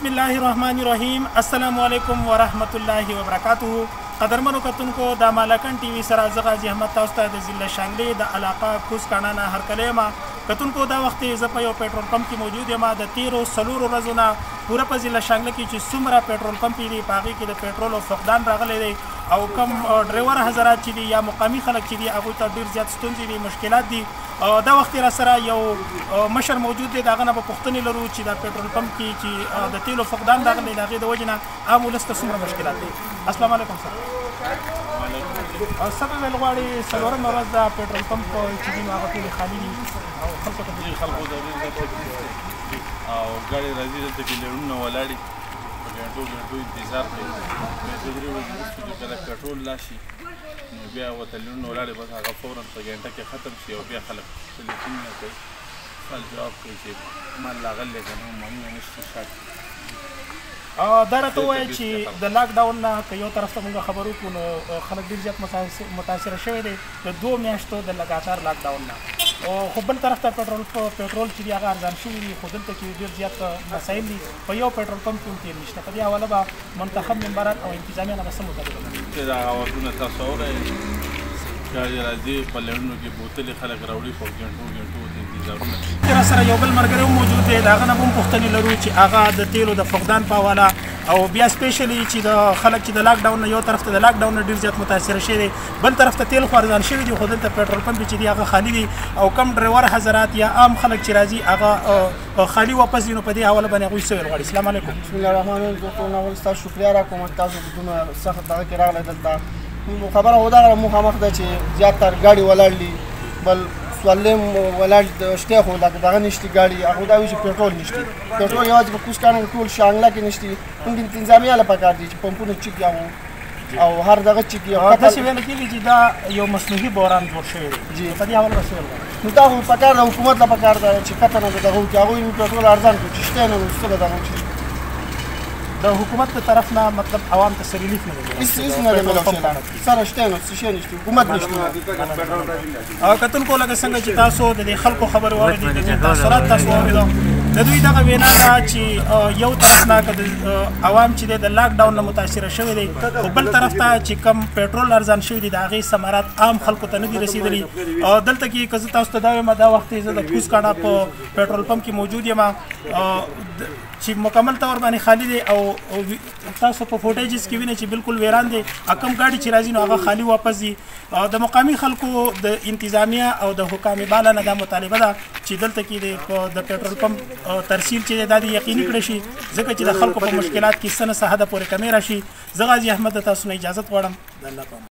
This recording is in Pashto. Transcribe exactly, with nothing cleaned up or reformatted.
بسم الله الرحمن الرحیم. السلام علیکم ورحمت الله وبرکاته. قدرمنو کتونکو د مالکن ټي وي سره زه غازي احمد تاسو ته د ضلع شانګلې د علاقه کوز کاڼانه هرکلی یم. کتونکو دا وخت زه په یو پېټرول پمپ کې موجود یم. د تیرو څلورو ورځو نه پوره په ضلع شانګله کې چې څومره پېټرول پمپ دي په هغې کې د پېټرول فقدان راغلی دی او کم ډرایور حضرات چې دي یا مقامي خلک چې دي هغوی ته ډېر زیات ستونزې دي، مشکلات دي. دا وخت را سره یو مشر موجود دی، د هغه نه به پوښتنې لرو چې دا پېټرول پمپ کې چې د تیلو فقدان راغلی د هغې د وجې نه عام ولس ته څومره مشکلات دي. السلام علیکم سر. څه به ویل غواړې څلورمه ورځ دا پېټرول پمپ چې دي نو هغه ټولې خالي دي او خلکو ته خلکو ته او ګاډي راځي دلته کې لرونه ولاړې په ګڼټو ګڼټو انتظار کوي. بیا دوه درې ورځې وروسته چې کله پېټرول لا شي نو بیا ورته لرونه ولاړې بس هغه فوراً په ګڼټه کې ختم شي او بیا خلک تلیفونونه کوي، سوال جواب کوي چې مال راغلی که نه مالونه نشته شاته. دا راته ووایه چې د لاک ډاون نه که یو طرف ته مونږ خبر وکړو نو خلک ډېر زیات متاثره شوی دی د دوو میاشتو د لګاتار لاک ډاون نه. خو بل طرف ته پېټرول پېټرول چې دي هغه ارزان شوي دي، خو دلته کې ډېر زیات مسایل دي. په یو پېټرول پمپ کې هم تېل نشته. په دې حواله به منتخب ممبران او انتظامیان هغه څه مطالبه کوي چې دا اوازونه تاسو اورئ. ګاډي راځي په لرونو کې بوتلې خلک راوړي په ګڼټو ګڼټو انتظارونه. را سره یو بل ملګری هم موجود دی، د هغه نه به هم پوښتنې لرو چې هغه د تیلو د فقدان په حواله او بیا سپیشلی چې د خلک چې د لاک ډاون نه یو طرف ته د لاک ډاون نه ډېر زیات متاثره شوي دي، بل طرف ته تیل خو ارزان شوي دي خو دلته پېټرول پمپ چې دي هغه خالي دي او کم ډرایور حضرات یا عام خلک چې راځي هغه خالي واپس دي. نو په دې حواله باندې هغوی څه ویل غواړي. السلام علیکم. بسم الله الرحمن الرحیم. زه ټول اول ستاسو شکریه راکوم چې تاسو دونه سخت دغه کې راغلی دلته. خبره همدغه مخامخ ده چې زیاتره ګاډي ولاړ دي، بل سوالم ولاړ شته خو لکه دغه نشته ګاډي هغه دا وایي چې پېټرول نشته. پېټرول یوازې په کوز کاڼه ټول شانګله کې نشته. موږ انتظامیه له پکار دي چې پمپونه چیک کړو او هر دغه چیک کړو. داسې ویل کېږي چې دا یو مصنوعي بحران جوړ شوی دی. جی په دې حواله به څه ویل غواړئ؟ نو دا خو پکار ده، حکومت له پکار ده چې کته نه دغه وکړي. هغوی پېټرول ارزان کړو چې شته نه نو څه به دغه وکړي. د حکومت په طرف نه مطلب عوام ته څه ریلیف نه دی هېڅ نه دی ملو شوی. سره شته نو څه شی نشته، حکومت نشته. او کتونکو لکه څنګه چې تاسو د دې خلکو خبرې واورېدې، د دې تاثرات تاسو واورېدو، د دوی دغه وینا ده چې یو طرف نه که د عوام چې دی د لاک ډاون نه متاثره شوی دی خو بل طرف ته چې کم پېټرول ارزان شوي دي د هغې ثمرات عام خلکو ته نه دي رسېدلي. او دلته کې که زه تاسو ته دا وایم دا وخت زه د کوز کاڼه په پېټرول پمپ کې موجود یم چې مکمل طور باندې خالي دی او تاسو په فوټیجز کې وینئ چې بالکل ویران دی. کم ګاډي چې راځي نو هغه خالي واپس دي. د مقامي خلکو د انتظامیه او د حکام بالا نه دا مطالبه ده چې دلته کې د پېټرول پمپ ترسیل چې دی دا د یقیني کړی شي ځکه چې د خلکو په مشکلات کې څه نه څه حده پورې کمی راشي. زه غازي احمد د تاسو نه اجازت غواړم. د الله په امان.